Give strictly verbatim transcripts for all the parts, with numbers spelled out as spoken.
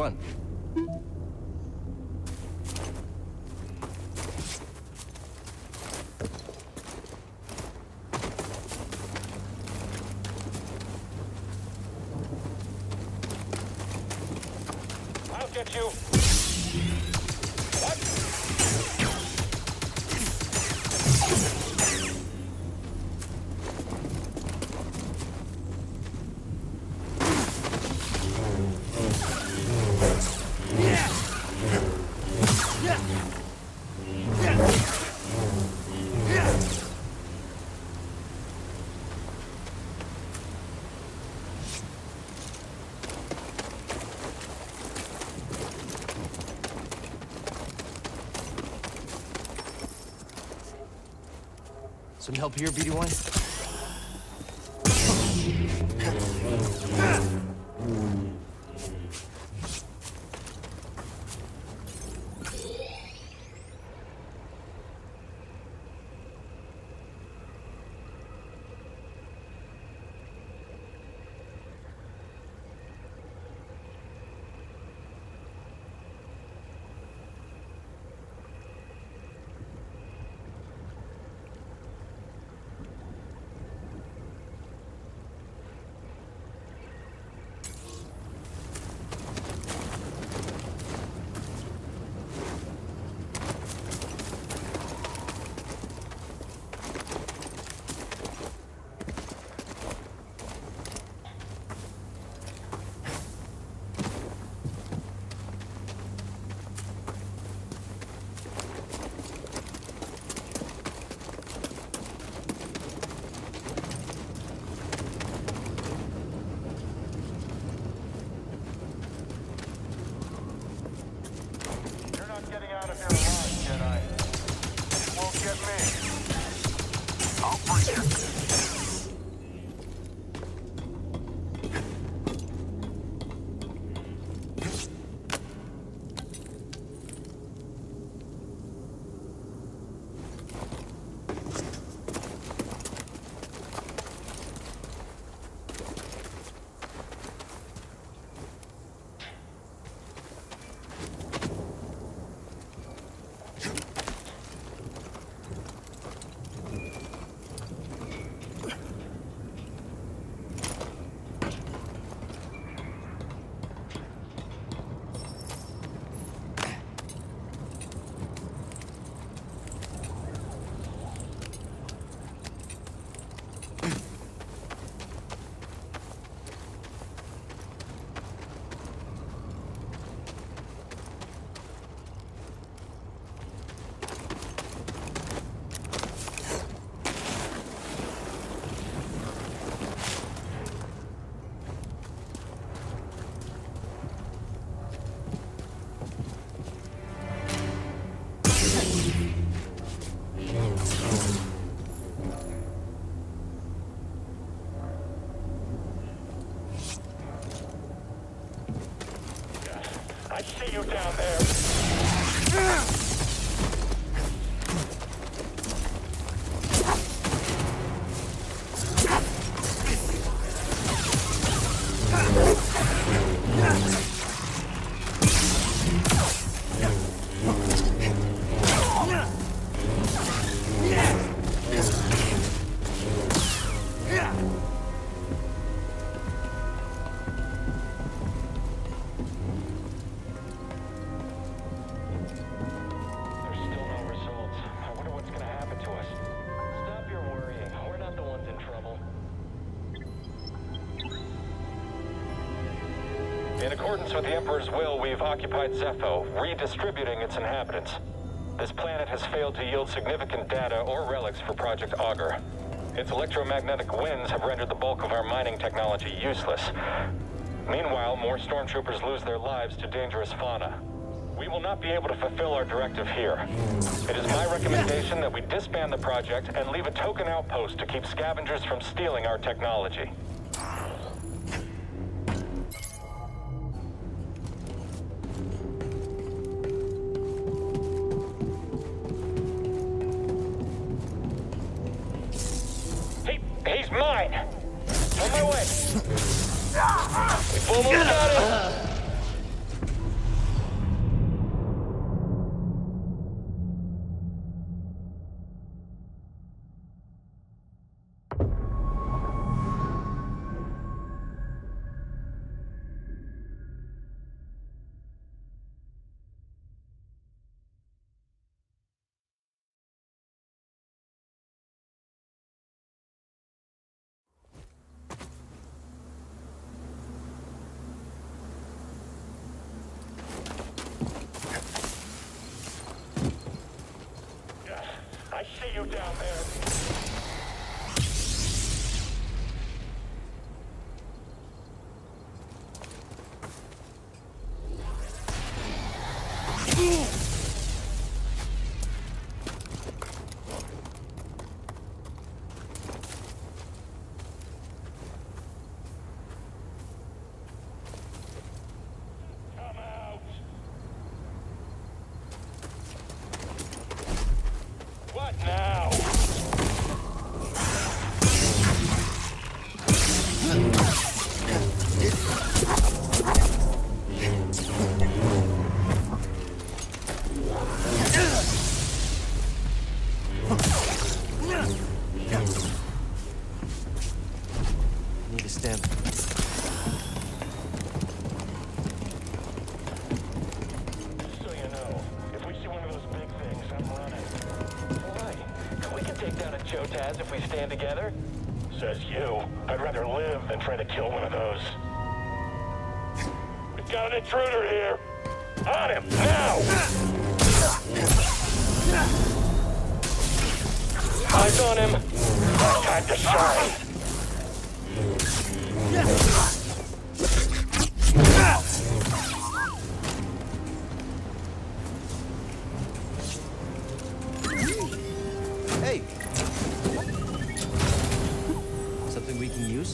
on? I'll get you. Some help here, B D one? Getting out of here alive, Jedi. You won't get me. I'll bring you. I see you down there. In accordance with the Emperor's will, we've occupied Zepho, redistributing its inhabitants. This planet has failed to yield significant data or relics for Project Augur. Its electromagnetic winds have rendered the bulk of our mining technology useless. Meanwhile, more stormtroopers lose their lives to dangerous fauna. We will not be able to fulfill our directive here. It is my recommendation that we disband the project and leave a token outpost to keep scavengers from stealing our technology. He's mine! On my way! We've almost got him! If we stand together? Says you. I'd rather live than try to kill one of those. We've got an intruder here! On him, now! Eyes on him! Time to shine! Hey! Something we can use?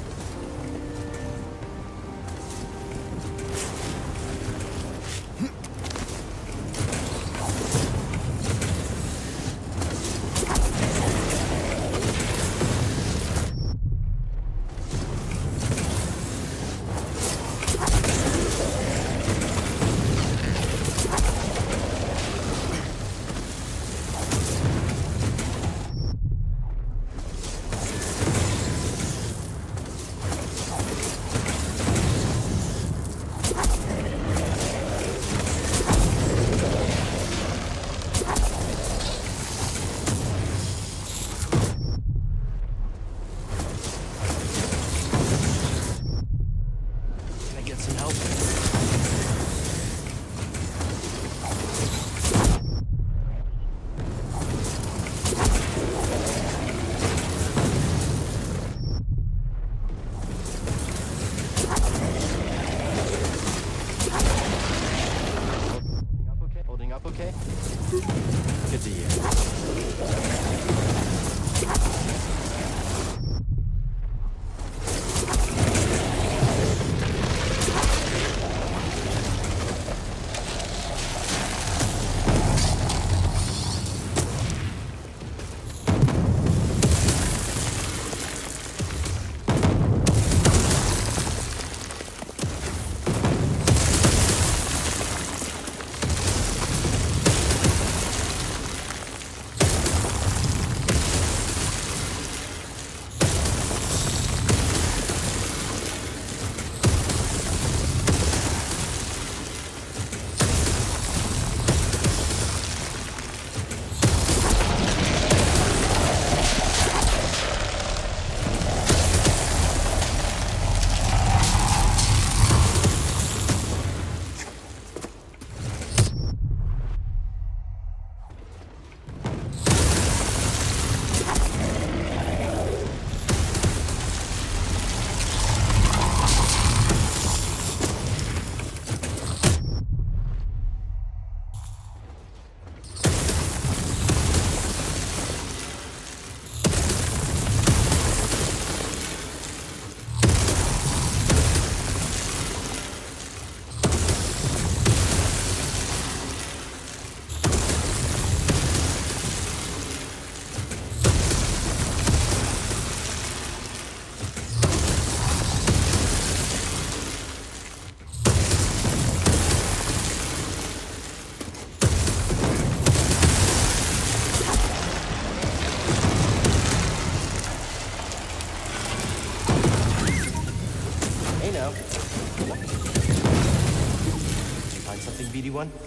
B D one?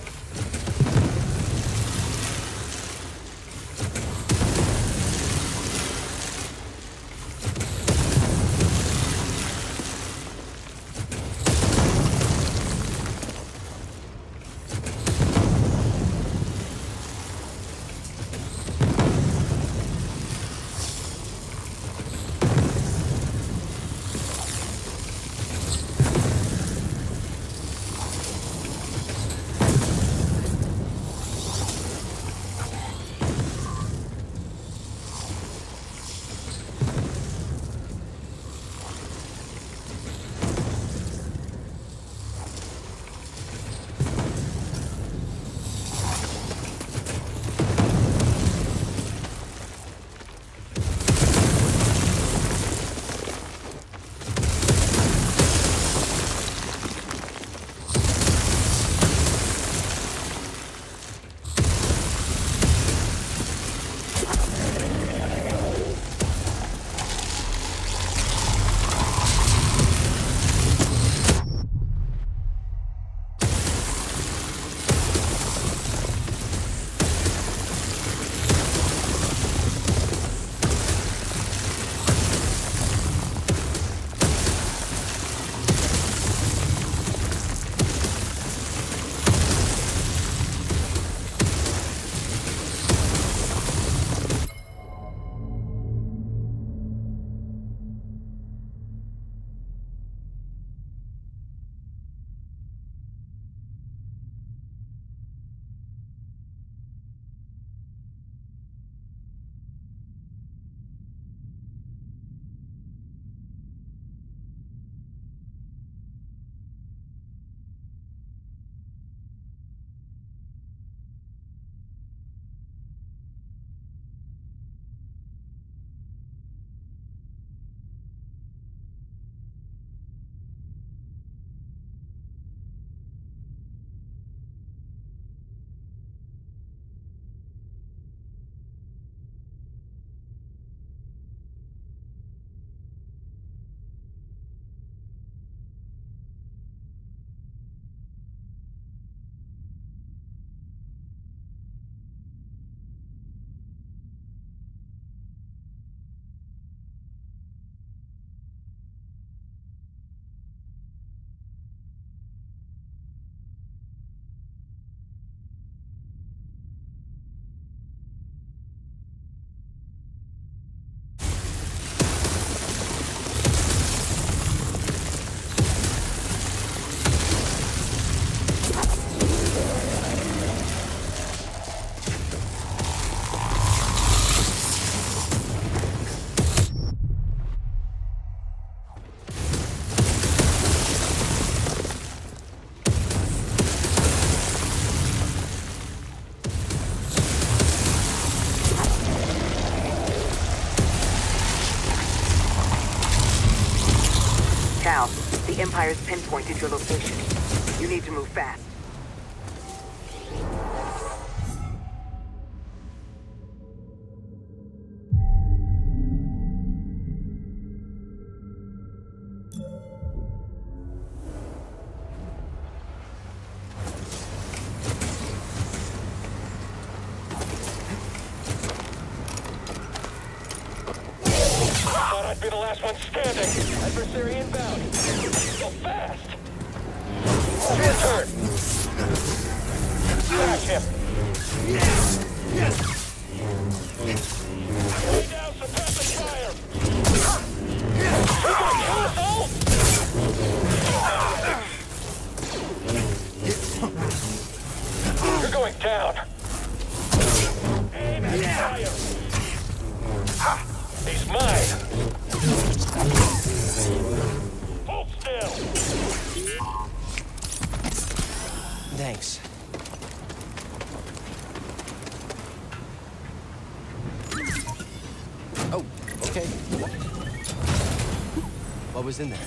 Empire's pinpointed your location. You need to move fast. Thought I'd be the last one standing. Adversary inbound. So fast. Your turn. Crash him. Lay down suppressive fire. You're gonna kill us all? You're going down. Aim and fire. He's mine. Hold still. Thanks. Oh, okay. What was in there?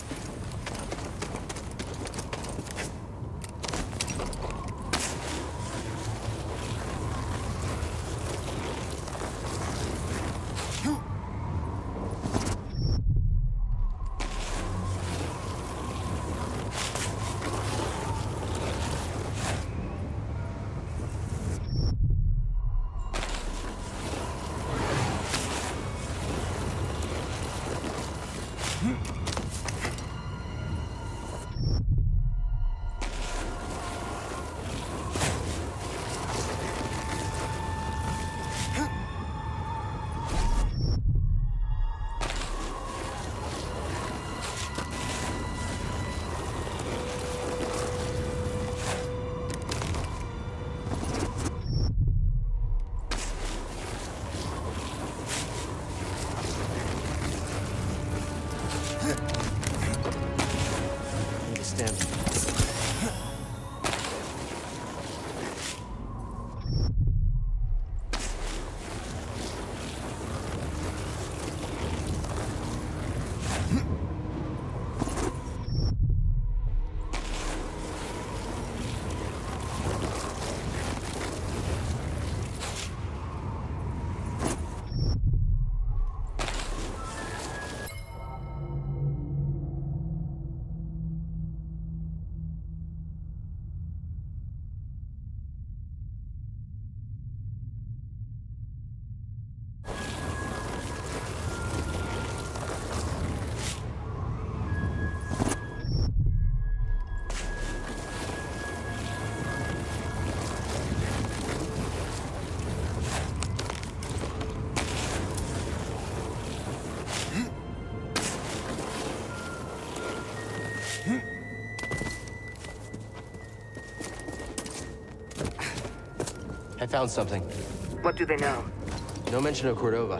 I found something. What do they know? No mention of Cordova.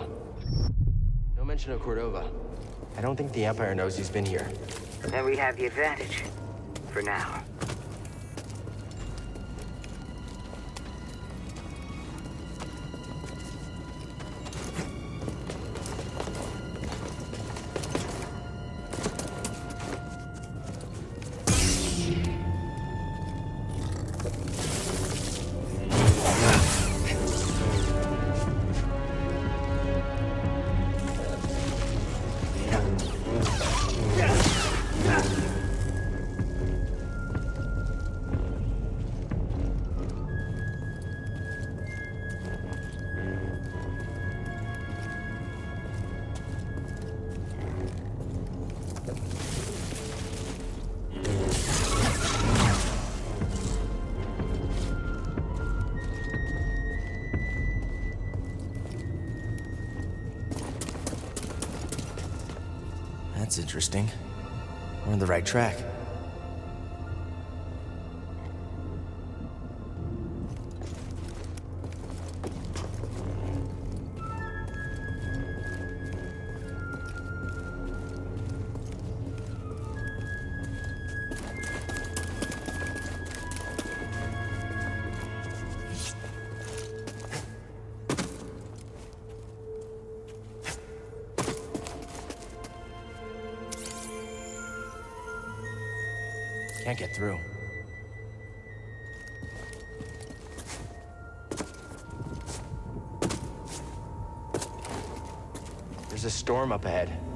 No mention of Cordova. I don't think the Empire knows he's been here. Then we have the advantage. For now. That's interesting. We're on the right track. Can't get through. There's a storm up ahead.